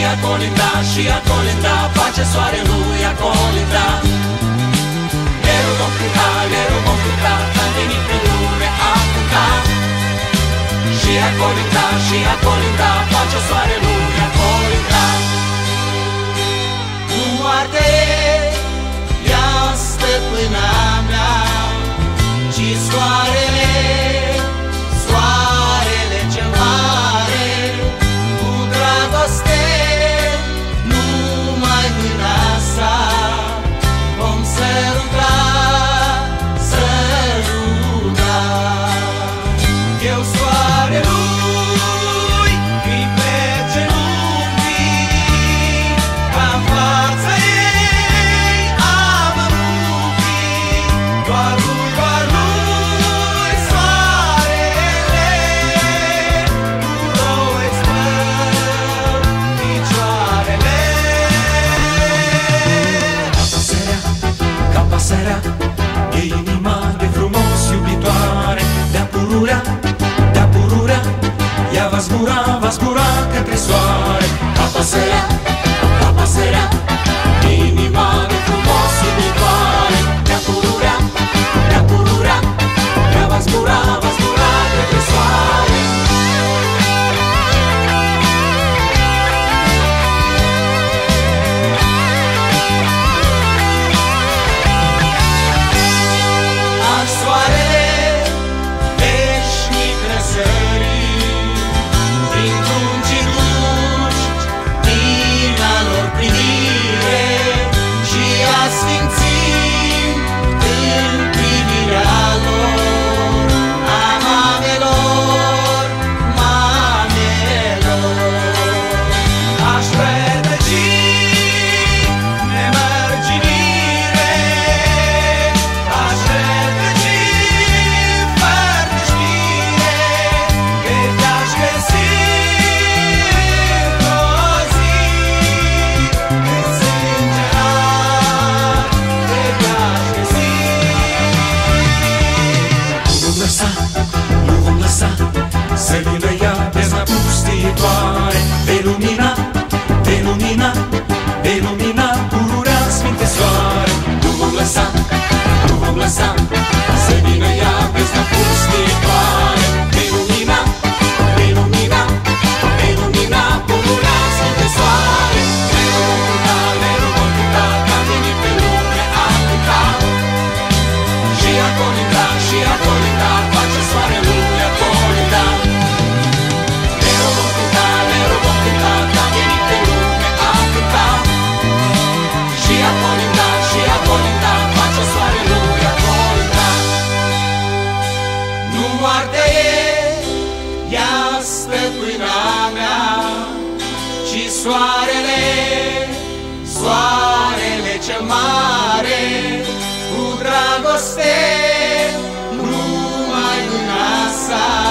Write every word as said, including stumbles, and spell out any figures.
a colinda, și a colinda, face soarelui a colinda. Lerul vom cânta, lerul vom cânta, am venit pe lume a cânta. Și a colinda, și a colinda, face soarelui a colinda. Nu moarte ea stăpâna mea, ci soarele, soarele cel mare. Cu dragoste numai mâna sa vom săruta, săruta. Eu soarelui îi merge lumii, ca-n fața ei am muchii. Doar lui, doar lui soarele, cu rouă spăl picioarele. Ca pasărea, ca pasărea, e inima de frumos iubitoare. De-a pururea, de-a pururea, ea va zbura, va zbura către soare. Ca pasărea, ca pasărea, e inima de frumos iubitoare. De-a pururea, de-a pururea, ea va zbura, va zbura către soare. Ah, soarele veșnic răsărit, prin dungii lungi din a lor privire, și asfințim în privirea lor a mamelor, mamelor. Aș rătăci nemărginire, aș rătăci fără știre, că te-aș găsi într-o zi, când sângerat te te-aș găsi. Nu vom lăsa, nu vom lăsa să vină ea bezna pustiitoare. Vei lumina, vei lumina, vei lumina pururea sfinte soare. Nu vom lăsa, nu vom lăsa să vină ea bezna pustiitoare. Vei lumina, vei lumina, vei lumina pururea sfinte soare. Mereu vom cânta, mereu vom cânta, că am venit pe lume a cânta. Și a colinda, și a colinda, face soarelui a colinda. Mereu vom cânta, mereu vom cânta, că am venit pe lume a cânta. Și a colinda, și a colinda, face soarelui a colinda. Nu moarte e ea stăpâna mea, ci soarele, soarele cel mare. Cu dragoste numai mâna sa